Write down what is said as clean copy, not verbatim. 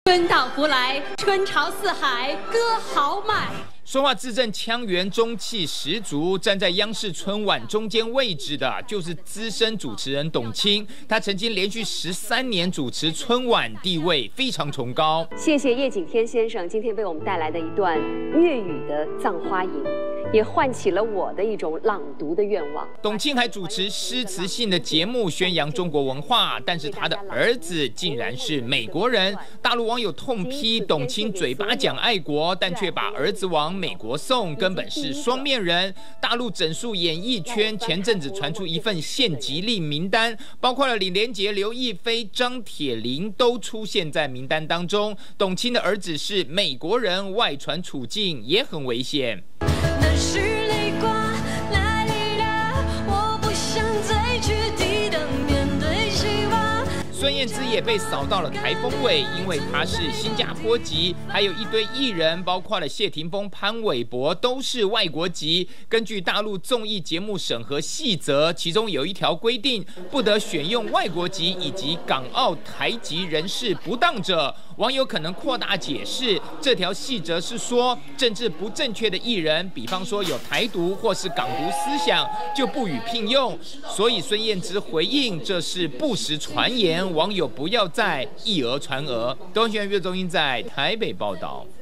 春到福来，春潮四海，歌豪迈。 说话字正腔圆，中气十足。站在央视春晚中间位置的，就是资深主持人董卿。她曾经连续13年主持春晚，地位非常崇高。 谢谢叶景天先生今天为我们带来的一段粤语的《葬花吟》，也唤起了我的一种朗读的愿望。 董卿还主持诗词性的节目，宣扬中国文化，但是她的儿子竟然是美国人。大陆网友痛批董卿嘴巴讲爱国，但却把儿子往美国送，根本是双面人。大陆整数演艺圈前阵子传出一份限级令名单，包括了李连杰、刘亦菲、张铁林都出现在名单当中。董卿的儿子是美国人，外传处境也很危险。孙燕姿也被扫到了台风尾，因为她是新加坡籍，还有一堆艺人，包括了谢霆锋、潘玮柏，都是外国籍。根据大陆综艺节目审核细则，其中有一条规定，不得选用外国籍以及港澳台籍人士不当者。网友可能扩大解释，这条细则是说，政治不正确的艺人，比方说有台独或是港独思想，就不予聘用。所以孙燕姿回应，这是不实传言，网友不要再以讹传讹。东方新闻阅中心在台北报道。